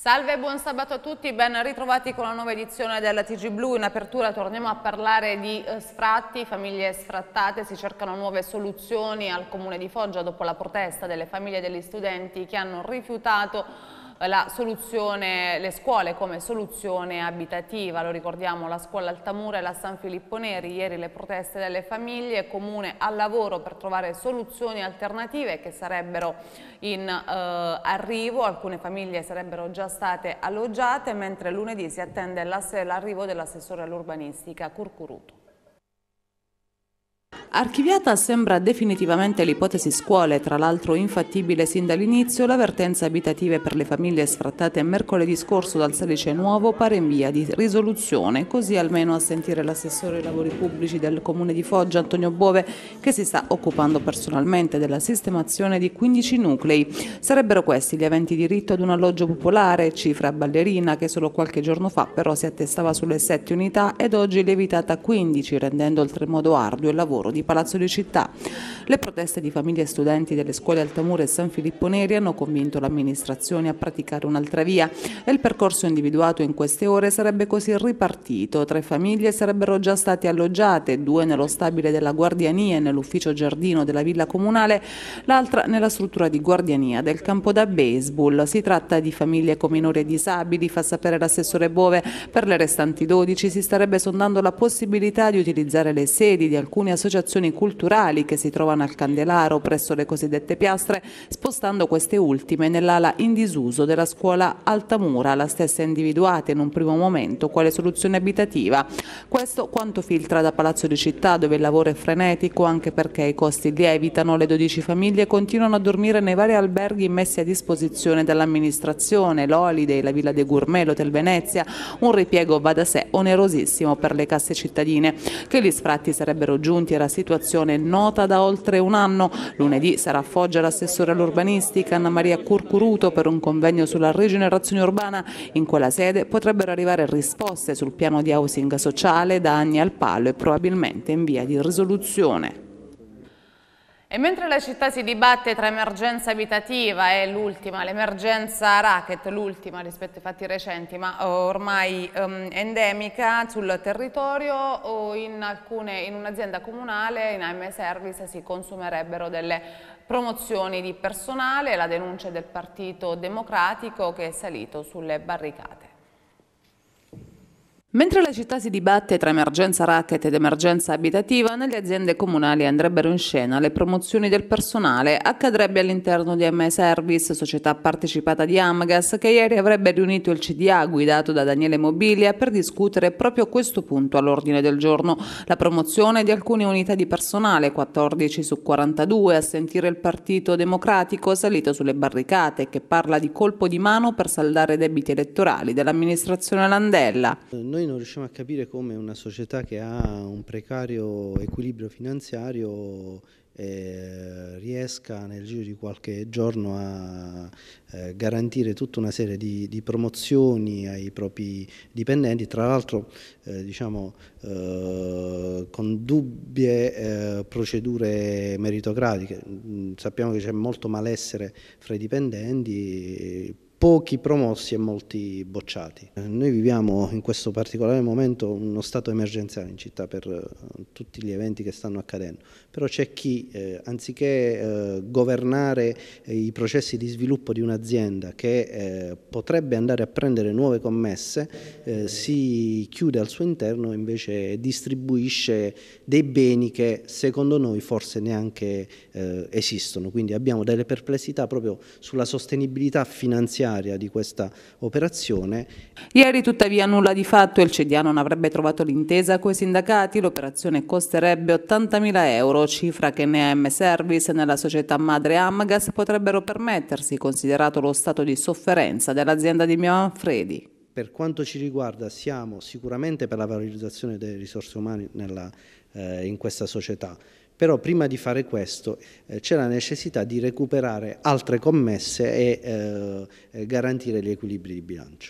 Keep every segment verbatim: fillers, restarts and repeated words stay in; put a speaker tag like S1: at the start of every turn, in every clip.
S1: Salve e buon sabato a tutti, ben ritrovati con la nuova edizione della T G Blu. In apertura torniamo a parlare di eh, sfratti, famiglie sfrattate, si cercano nuove soluzioni al Comune di Foggia dopo la protesta delle famiglie degli studenti che hanno rifiutato la soluzione, le scuole come soluzione abitativa. Lo ricordiamo, la scuola Altamura e la San Filippo Neri, ieri le proteste delle famiglie, Comune al lavoro per trovare soluzioni alternative che sarebbero in eh, arrivo. Alcune famiglie sarebbero già state alloggiate, mentre lunedì si attende l'arrivo dell'assessore all'urbanistica Curcuruto.
S2: Archiviata sembra definitivamente l'ipotesi scuole, tra l'altro infattibile sin dall'inizio. La vertenza abitative per le famiglie sfrattate mercoledì scorso dal Salice Nuovo pare in via di risoluzione, così almeno a sentire l'assessore ai lavori pubblici del Comune di Foggia, Antonio Bove, che si sta occupando personalmente della sistemazione di quindici nuclei. Sarebbero questi gli aventi diritto ad un alloggio popolare, cifra ballerina che solo qualche giorno fa però si attestava sulle sette unità ed oggi lievitata a quindici, rendendo oltremodo arduo il lavoro di Palazzo di Città. Le proteste di famiglie e studenti delle scuole Altamura e San Filippo Neri hanno convinto l'amministrazione a praticare un'altra via e il percorso individuato in queste ore sarebbe così ripartito. Tre famiglie sarebbero già state alloggiate, due nello stabile della Guardiania e nell'ufficio giardino della villa comunale, l'altra nella struttura di Guardiania del campo da baseball. Si tratta di famiglie con minori e disabili, fa sapere l'assessore Bove. Per le restanti dodici si starebbe sondando la possibilità di utilizzare le sedi di alcune associazioni culturali che si trovano al Candelaro presso le cosiddette piastre, spostando queste ultime nell'ala in disuso della scuola Altamura, la stessa individuata in un primo momento quale soluzione abitativa. Questo quanto filtra da Palazzo di Città, dove il lavoro è frenetico anche perché i costi lievitano. Le dodici famiglie continuano a dormire nei vari alberghi messi a disposizione dall'amministrazione, l'Holiday, la Villa dei Gourmet, l'Hotel Venezia, un ripiego va da sé onerosissimo per le casse cittadine. Che gli sfratti sarebbero giunti era situazione nota da oltre un anno. Lunedì sarà a Foggia l'assessore all'urbanistica Anna Maria Curcuruto per un convegno sulla rigenerazione urbana. In quella sede potrebbero arrivare risposte sul piano di housing sociale da anni al palo e probabilmente in via di risoluzione.
S1: E mentre la città si dibatte tra emergenza abitativa e l'ultima, l'emergenza racket, l'ultima rispetto ai fatti recenti, ma ormai um, endemica sul territorio, o in, alcune, in un'azienda comunale, in A M Service, si consumerebbero delle promozioni di personale, la denuncia del Partito Democratico che è salito sulle barricate.
S2: Mentre la città si dibatte tra emergenza racket ed emergenza abitativa, nelle aziende comunali andrebbero in scena le promozioni del personale. Accadrebbe all'interno di A M Service, società partecipata di Amgas, che ieri avrebbe riunito il C D A guidato da Daniele Mobilia per discutere proprio questo punto all'ordine del giorno: la promozione di alcune unità di personale, quattordici su quarantadue, a sentire il Partito Democratico salito sulle barricate, che parla di colpo di mano per saldare debiti elettorali dell'amministrazione Landella.
S3: Noi non riusciamo a capire come una società che ha un precario equilibrio finanziario eh, riesca nel giro di qualche giorno a eh, garantire tutta una serie di, di promozioni ai propri dipendenti, tra l'altro eh, diciamo eh, con dubbie eh, procedure meritocratiche. Sappiamo che c'è molto malessere fra i dipendenti, pochi promossi e molti bocciati. Noi viviamo in questo particolare momento uno stato emergenziale in città per uh, tutti gli eventi che stanno accadendo, però c'è chi eh, anziché eh, governare eh, i processi di sviluppo di un'azienda che eh, potrebbe andare a prendere nuove commesse, eh, si chiude al suo interno e invece distribuisce dei beni che secondo noi forse neanche eh, esistono. Quindi abbiamo delle perplessità proprio sulla sostenibilità finanziaria di questa operazione.
S2: Ieri tuttavia nulla di fatto, il C D A non avrebbe trovato l'intesa coi sindacati, l'operazione costerebbe ottantamila euro, cifra che né A M Service né la società madre Amgas potrebbero permettersi, considerato lo stato di sofferenza dell'azienda di Mia Manfredi.
S3: Per quanto ci riguarda siamo sicuramente per la valorizzazione delle risorse umane nella, eh, in questa società. Però prima di fare questo eh, c'è la necessità di recuperare altre commesse e eh, garantire gli equilibri di bilancio.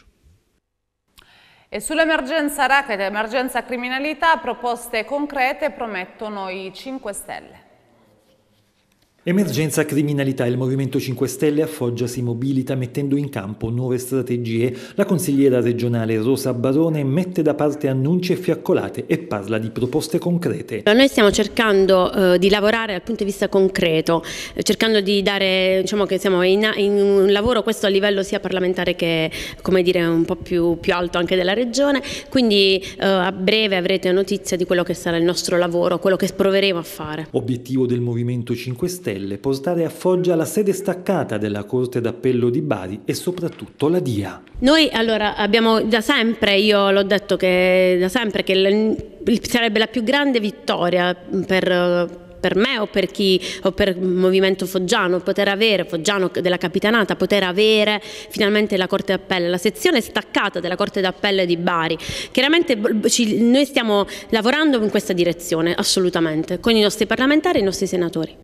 S1: E sull'emergenza racket e emergenza criminalità, proposte concrete promettono i cinque Stelle.
S4: Emergenza criminalità. Il Movimento cinque Stelle a Foggia si mobilita mettendo in campo nuove strategie. La consigliera regionale Rosa Barone mette da parte annunci e fiaccolate e parla di proposte concrete.
S5: Noi stiamo cercando eh, di lavorare dal punto di vista concreto, eh, cercando di dare, diciamo che siamo in, in un lavoro questo a livello sia parlamentare che, come dire, un po' più, più alto anche della regione, quindi eh, a breve avrete notizia di quello che sarà il nostro lavoro, quello che proveremo a fare.
S4: Obiettivo del Movimento cinque Stelle: portare a Foggia la sede staccata della Corte d'Appello di Bari e soprattutto la D I A.
S5: Noi allora abbiamo da sempre, io l'ho detto che da sempre, che il, sarebbe la più grande vittoria per per me o per chi o per il movimento foggiano, poter avere, foggiano della Capitanata, poter avere finalmente la Corte d'Appello, la sezione staccata della Corte d'Appello di Bari. Chiaramente ci, noi stiamo lavorando in questa direzione, assolutamente, con i nostri parlamentari e i nostri senatori.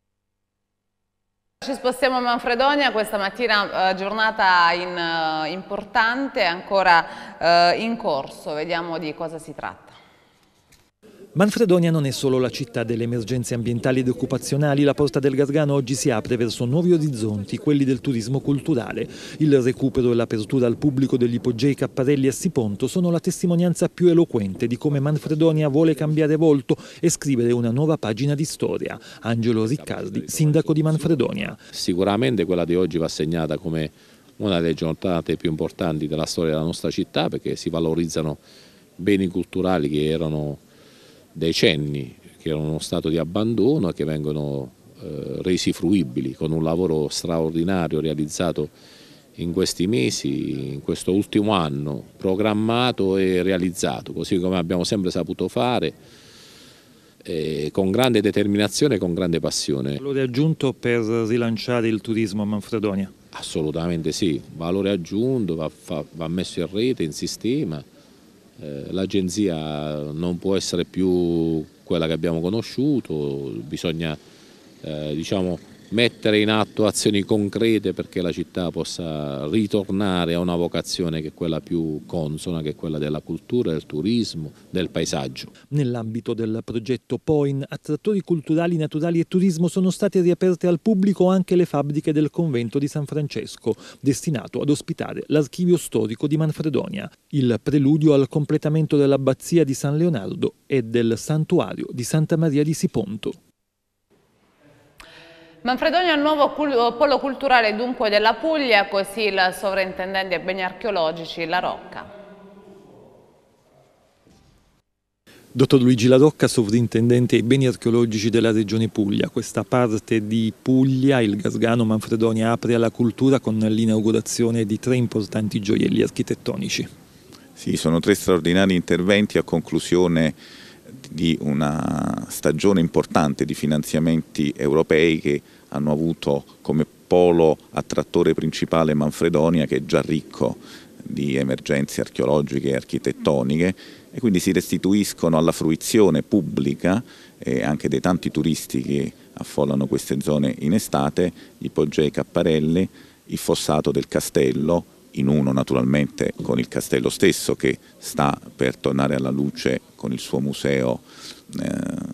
S1: Ci spostiamo a Manfredonia, questa mattina eh, giornata in, eh, importante, ancora eh, in corso, vediamo di cosa si tratta.
S4: Manfredonia non è solo la città delle emergenze ambientali ed occupazionali. La Porta del Gargano oggi si apre verso nuovi orizzonti, quelli del turismo culturale. Il recupero e l'apertura al pubblico degli ipogei Capparelli a Siponto sono la testimonianza più eloquente di come Manfredonia vuole cambiare volto e scrivere una nuova pagina di storia. Angelo Riccardi, sindaco di Manfredonia.
S6: Sicuramente quella di oggi va segnata come una delle giornate più importanti della storia della nostra città, perché si valorizzano beni culturali che erano decenni, che erano in uno stato di abbandono e che vengono eh, resi fruibili con un lavoro straordinario realizzato in questi mesi, in questo ultimo anno, programmato e realizzato, così come abbiamo sempre saputo fare, eh, con grande determinazione e con grande passione.
S4: Valore aggiunto per rilanciare il turismo a Manfredonia?
S6: Assolutamente sì, valore aggiunto, va, fa, va messo in rete, in sistema. L'agenzia non può essere più quella che abbiamo conosciuto, bisogna eh, diciamo, mettere in atto azioni concrete perché la città possa ritornare a una vocazione che è quella più consona, che è quella della cultura, del turismo, del paesaggio.
S4: Nell'ambito del progetto POIN, attrattori culturali, naturali e turismo, sono state riaperte al pubblico anche le fabbriche del convento di San Francesco, destinato ad ospitare l'archivio storico di Manfredonia, il preludio al completamento dell'abbazia di San Leonardo e del santuario di Santa Maria di Siponto.
S1: Manfredonia è il nuovo polo culturale dunque della Puglia, così il sovrintendente ai beni archeologici La Rocca.
S4: Dottor Luigi La Rocca, sovrintendente ai beni archeologici della Regione Puglia. Questa parte di Puglia, il Gargano Manfredonia, apre alla cultura con l'inaugurazione di tre importanti gioielli architettonici.
S7: Sì, sono tre straordinari interventi a conclusione di una stagione importante di finanziamenti europei che hanno avuto come polo attrattore principale Manfredonia, che è già ricco di emergenze archeologiche e architettoniche, e quindi si restituiscono alla fruizione pubblica e anche dei tanti turisti che affollano queste zone in estate gli ipogei Capparelli, il fossato del castello, in uno naturalmente con il castello stesso che sta per tornare alla luce con il suo museo eh,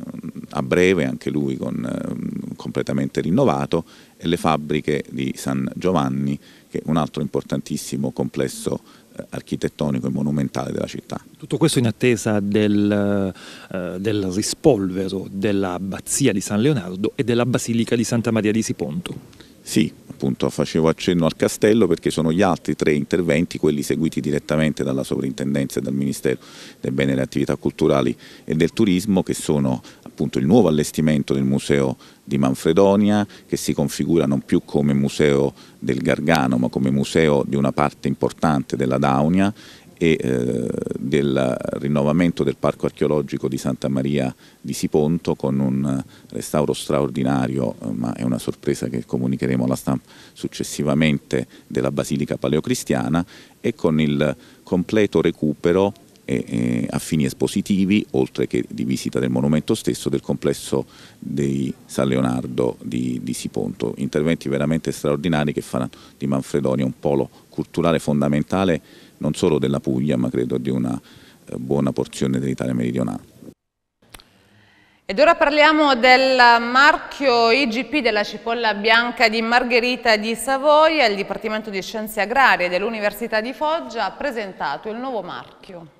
S7: a breve, anche lui con, eh, completamente rinnovato, e le fabbriche di San Giovanni, che è un altro importantissimo complesso eh, architettonico e monumentale della città.
S4: Tutto questo in attesa del, eh, del rispolvero dell'abbazia di San Leonardo e della basilica di Santa Maria di Siponto.
S7: Sì, appunto facevo accenno al castello perché sono gli altri tre interventi, quelli seguiti direttamente dalla sovrintendenza e dal Ministero dei Beni e delle Attività Culturali e del Turismo, che sono appunto il nuovo allestimento del Museo di Manfredonia, che si configura non più come museo del Gargano ma come museo di una parte importante della Daunia, e eh, del rinnovamento del parco archeologico di Santa Maria di Siponto con un restauro straordinario, ma è una sorpresa che comunicheremo alla stampa successivamente, della Basilica Paleocristiana, e con il completo recupero e, e, a fini espositivi, oltre che di visita del monumento stesso, del complesso di San Leonardo di, di Siponto. Interventi veramente straordinari che faranno di Manfredonia un polo culturale fondamentale non solo della Puglia, ma credo di una eh, buona porzione dell'Italia meridionale.
S1: Ed ora parliamo del marchio I G P della cipolla bianca di Margherita di Savoia. Il Dipartimento di Scienze Agrarie dell'Università di Foggia ha presentato il nuovo marchio.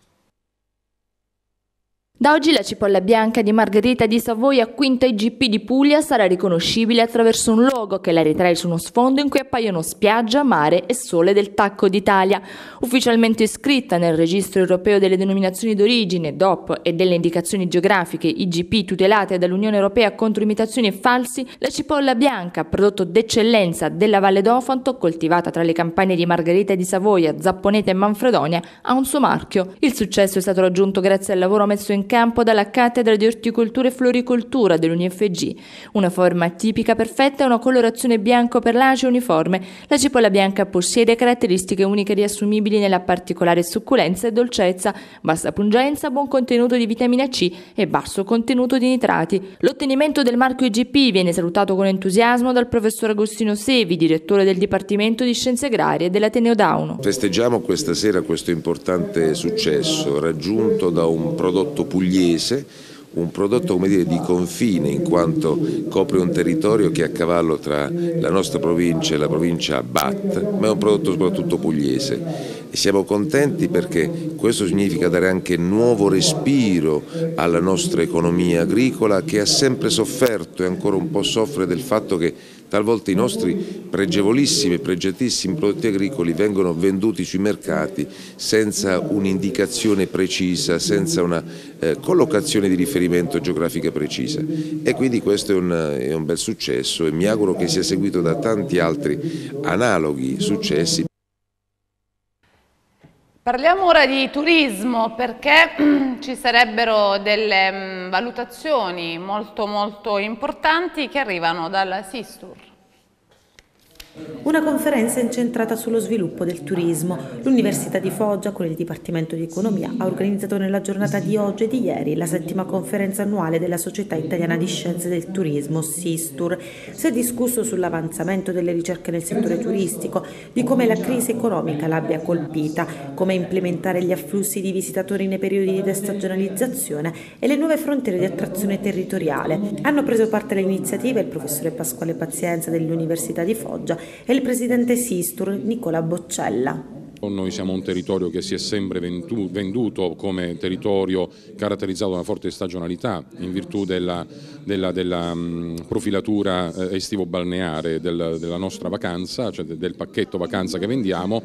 S8: Da oggi la cipolla bianca di Margherita di Savoia, quinta I G P di Puglia, sarà riconoscibile attraverso un logo che la ritrae su uno sfondo in cui appaiono spiaggia, mare e sole del Tacco d'Italia. Ufficialmente iscritta nel Registro Europeo delle Denominazioni d'Origine, D O P, e delle indicazioni geografiche I G P tutelate dall'Unione Europea contro imitazioni e falsi, la cipolla bianca, prodotto d'eccellenza della Valle d'Ofanto, coltivata tra le campagne di Margherita di Savoia, Zapponeta e Manfredonia, ha un suo marchio. Il successo è stato raggiunto grazie al lavoro messo in campo dalla cattedra di orticoltura e floricoltura dell'U N F G. Una forma tipica perfetta e una colorazione bianco-perlacea uniforme. La cipolla bianca possiede caratteristiche uniche riassumibili nella particolare succulenza e dolcezza, bassa pungenza, buon contenuto di vitamina C e basso contenuto di nitrati. L'ottenimento del marchio I G P viene salutato con entusiasmo dal professor Agostino Sevi, direttore del Dipartimento di Scienze Agrarie dell'Ateneo Dauno.
S9: Festeggiamo questa sera questo importante successo raggiunto da un prodotto pugliese, un prodotto, come dire, di confine, in quanto copre un territorio che è a cavallo tra la nostra provincia e la provincia B A T, ma è un prodotto soprattutto pugliese. E siamo contenti perché questo significa dare anche nuovo respiro alla nostra economia agricola, che ha sempre sofferto e ancora un po' soffre del fatto che talvolta i nostri pregevolissimi e pregiatissimi prodotti agricoli vengono venduti sui mercati senza un'indicazione precisa, senza una eh, collocazione di riferimento geografica precisa. E quindi questo è un, è un bel successo e mi auguro che sia seguito da tanti altri analoghi successi.
S1: Parliamo ora di turismo, perché ci sarebbero delle valutazioni molto molto importanti che arrivano dalla Sistur.
S10: Una conferenza incentrata sullo sviluppo del turismo. L'Università di Foggia, con il Dipartimento di Economia, ha organizzato nella giornata di oggi e di ieri la settima conferenza annuale della Società Italiana di Scienze del Turismo, Sistur. Si è discusso sull'avanzamento delle ricerche nel settore turistico, di come la crisi economica l'abbia colpita, come implementare gli afflussi di visitatori nei periodi di destagionalizzazione e le nuove frontiere di attrazione territoriale. Hanno preso parte all'iniziativa il professore Pasquale Pazienza dell'Università di Foggia e il presidente Sistur Nicola Boccella.
S11: Noi siamo un territorio che si è sempre venduto come territorio caratterizzato da una forte stagionalità in virtù della, della, della profilatura estivo-balneare del, della nostra vacanza, cioè del pacchetto vacanza che vendiamo.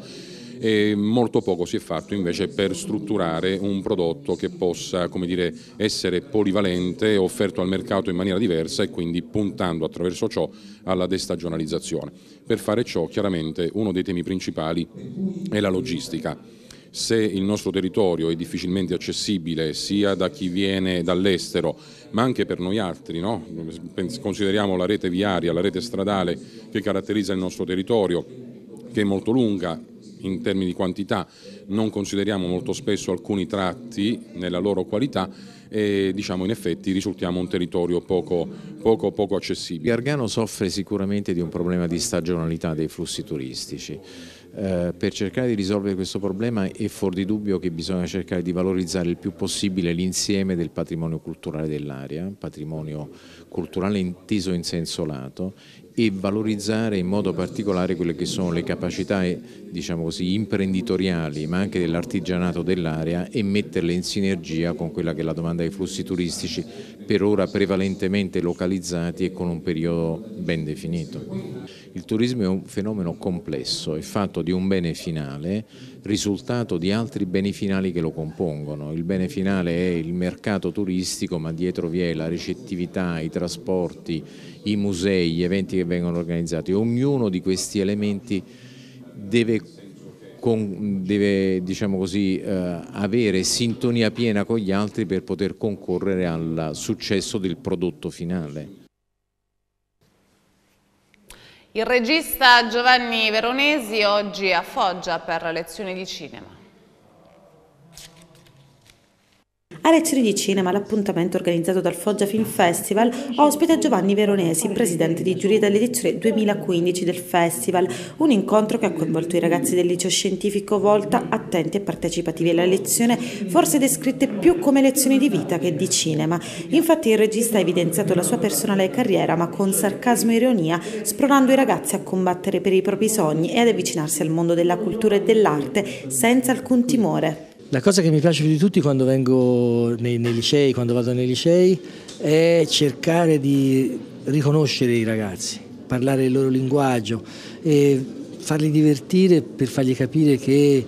S11: E molto poco si è fatto invece per strutturare un prodotto che possa, come dire, essere polivalente, offerto al mercato in maniera diversa e quindi puntando attraverso ciò alla destagionalizzazione. Per fare ciò chiaramente uno dei temi principali è la logistica. Se il nostro territorio è difficilmente accessibile sia da chi viene dall'estero ma anche per noi altri, no? Consideriamo la rete viaria, la rete stradale che caratterizza il nostro territorio, che è molto lunga in termini di quantità, non consideriamo molto spesso alcuni tratti nella loro qualità e diciamo in effetti risultiamo un territorio poco, poco, poco accessibile.
S12: Gargano soffre sicuramente di un problema di stagionalità dei flussi turistici. Eh, per cercare di risolvere questo problema è fuor di dubbio che bisogna cercare di valorizzare il più possibile l'insieme del patrimonio culturale dell'area, patrimonio culturale inteso in senso lato, e valorizzare in modo particolare quelle che sono le capacità, diciamo così, imprenditoriali ma anche dell'artigianato dell'area e metterle in sinergia con quella che è la domanda dei flussi turistici, per ora prevalentemente localizzati e con un periodo ben definito. Il turismo è un fenomeno complesso, è fatto di un bene finale, risultato di altri beni finali che lo compongono. Il bene finale è il mercato turistico, ma dietro vi è la ricettività, i trasporti, i musei, gli eventi che vengono organizzati. Ognuno di questi elementi deve, con, deve diciamo così, eh, avere sintonia piena con gli altri per poter concorrere al successo del prodotto finale.
S1: Il regista Giovanni Veronesi oggi a Foggia per lezioni di cinema.
S10: A lezioni di cinema, l'appuntamento organizzato dal Foggia Film Festival ospita Giovanni Veronesi, presidente di giuria dell'edizione duemilaquindici del festival, un incontro che ha coinvolto i ragazzi del liceo scientifico Volta, attenti e partecipativi alla lezione, forse descritte più come lezioni di vita che di cinema. Infatti il regista ha evidenziato la sua personale carriera, ma con sarcasmo e ironia, spronando i ragazzi a combattere per i propri sogni e ad avvicinarsi al mondo della cultura e dell'arte senza alcun timore.
S13: La cosa che mi piace più di tutti quando vengo nei, nei licei, quando vado nei licei, è cercare di riconoscere i ragazzi, parlare il loro linguaggio e farli divertire per fargli capire che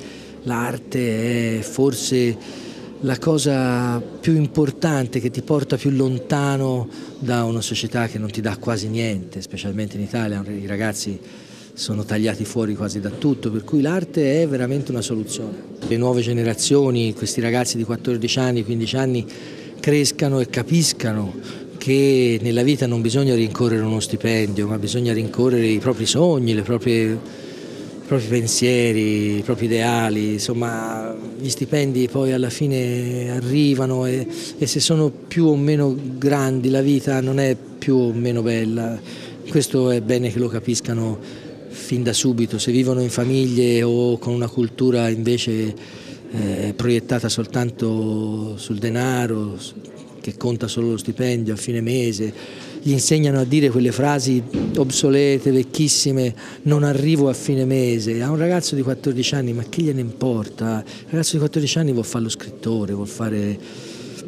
S13: l'arte è forse la cosa più importante che ti porta più lontano da una società che non ti dà quasi niente, specialmente in Italia. I ragazzi sono tagliati fuori quasi da tutto, per cui l'arte è veramente una soluzione. Le nuove generazioni, questi ragazzi di quattordici anni, quindici anni, crescano e capiscano che nella vita non bisogna rincorrere uno stipendio, ma bisogna rincorrere i propri sogni, le proprie, i propri pensieri, i propri ideali. Insomma, gli stipendi poi alla fine arrivano e, e se sono più o meno grandi la vita non è più o meno bella. Questo è bene che lo capiscano fin da subito. Se vivono in famiglie o con una cultura invece eh, proiettata soltanto sul denaro, che conta solo lo stipendio a fine mese, gli insegnano a dire quelle frasi obsolete, vecchissime, non arrivo a fine mese. A un ragazzo di quattordici anni, ma che gliene importa? Il ragazzo di quattordici anni vuol fare lo scrittore, vuol fare...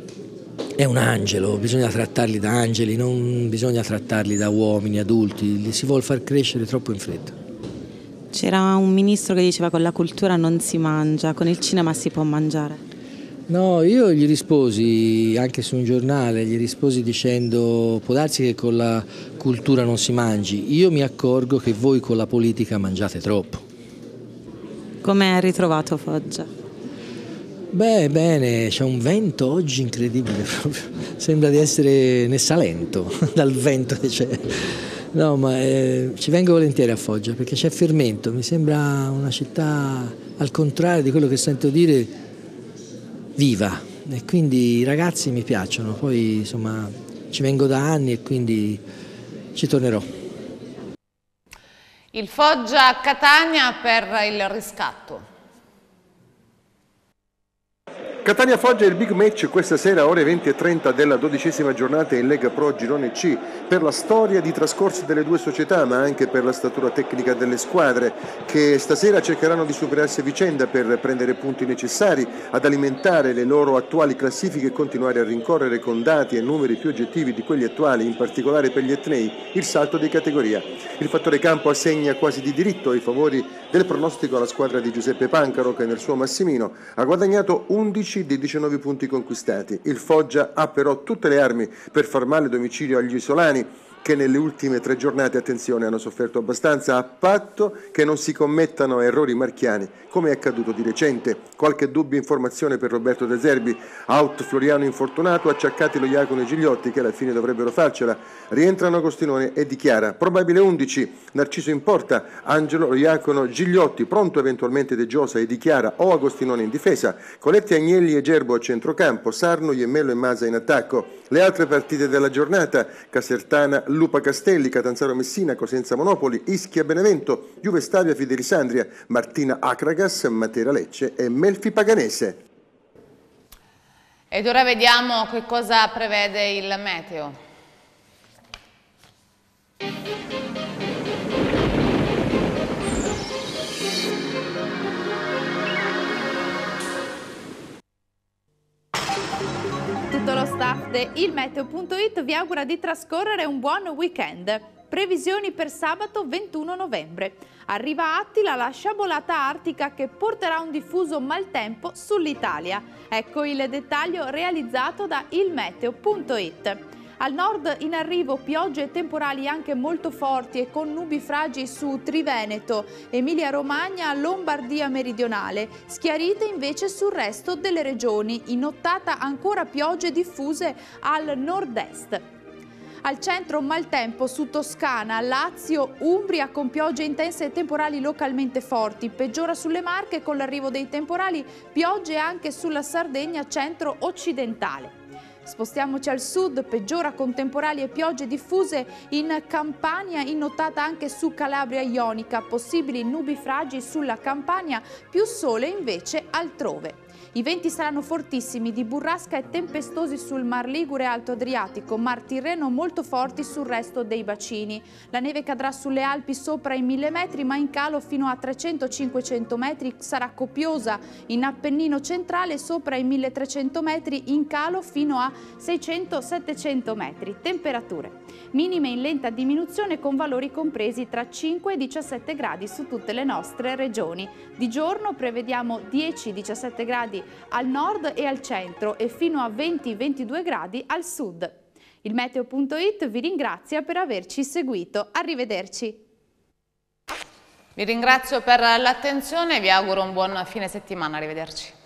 S13: è un angelo, bisogna trattarli da angeli, non bisogna trattarli da uomini adulti, li si vuol far crescere troppo in fretta.
S14: C'era un ministro che diceva che con la cultura non si mangia, con il cinema si può mangiare.
S13: No, io gli risposi anche su un giornale, gli risposi dicendo può darsi che con la cultura non si mangi, io mi accorgo che voi con la politica mangiate troppo.
S14: Come hai ritrovato Foggia?
S13: Beh, bene, c'è un vento oggi incredibile proprio, sembra di essere nel Salento dal vento che c'è. No, ma eh, ci vengo volentieri a Foggia perché c'è fermento, mi sembra una città al contrario di quello che sento dire viva e quindi i ragazzi mi piacciono, poi insomma ci vengo da anni e quindi ci tornerò.
S1: Il Foggia-Catania per il riscatto.
S15: Catania-Foggia è il big match questa sera ore venti e trenta della dodicesima giornata in Lega Pro Girone C, per la storia di trascorsi delle due società ma anche per la statura tecnica delle squadre che stasera cercheranno di superarsi a vicenda per prendere punti necessari ad alimentare le loro attuali classifiche e continuare a rincorrere con dati e numeri più oggettivi di quelli attuali, in particolare per gli etnei, il salto di categoria. Il fattore campo assegna quasi di diritto ai favori del pronostico alla squadra di Giuseppe Pancaro che nel suo Massimino ha guadagnato undici dei diciannove punti conquistati. Il Foggia ha però tutte le armi per far male a domicilio agli isolani che nelle ultime tre giornate, attenzione, hanno sofferto abbastanza, a patto che non si commettano errori marchiani, come è accaduto di recente. Qualche dubbia informazione per Roberto De Zerbi, out Floriano infortunato, acciaccati lo Iacono e Gigliotti che alla fine dovrebbero farcela, rientrano Agostinone e Di Chiara, probabile undici, Narciso in porta, Angelo, lo Iacono, Gigliotti, pronto eventualmente De Giosa e Di Chiara o Agostinone in difesa, Coletti, Agnelli e Gerbo a centrocampo, Sarno, Iemmello e Masa in attacco. Le altre partite della giornata, Casertana, Lupa Castelli, Catanzaro Messina, Cosenza Monopoli, Ischia Benevento, Juve Stabia Fidelisandria, Martina Acragas, Matera Lecce e Melfi Paganese.
S1: Ed ora vediamo che cosa prevede il meteo.
S16: Tutto lo staff di ilmeteo punto it vi augura di trascorrere un buon weekend. Previsioni per sabato ventuno novembre. Arriva a Attila la sciabolata artica che porterà un diffuso maltempo sull'Italia. Ecco il dettaglio realizzato da ilmeteo punto it. Al nord in arrivo piogge e temporali anche molto forti e con nubifragi su Triveneto, Emilia-Romagna, Lombardia meridionale, schiarite invece sul resto delle regioni, in nottata ancora piogge diffuse al nord-est. Al centro maltempo su Toscana, Lazio, Umbria con piogge intense e temporali localmente forti. Peggiora sulle Marche con l'arrivo dei temporali, piogge anche sulla Sardegna centro-occidentale. Spostiamoci al sud, peggiora con temporali e piogge diffuse in Campania, in nottata anche su Calabria Ionica, possibili nubifragi sulla Campania, più sole invece altrove. I venti saranno fortissimi, di burrasca e tempestosi sul Mar Ligure e Alto Adriatico, Mar Tirreno molto forti sul resto dei bacini. La neve cadrà sulle Alpi sopra i mille metri, ma in calo fino a trecento cinquecento metri, sarà copiosa in Appennino centrale sopra i milletrecento metri, in calo fino a seicento settecento metri. Temperature minime in lenta diminuzione con valori compresi tra cinque e diciassette gradi su tutte le nostre regioni. Di giorno prevediamo dieci diciassette gradi al nord e al centro e fino a venti ventidue gradi al sud. Il meteo punto it vi ringrazia per averci seguito. Arrivederci.
S1: Vi ringrazio per l'attenzione e vi auguro un buon fine settimana. Arrivederci.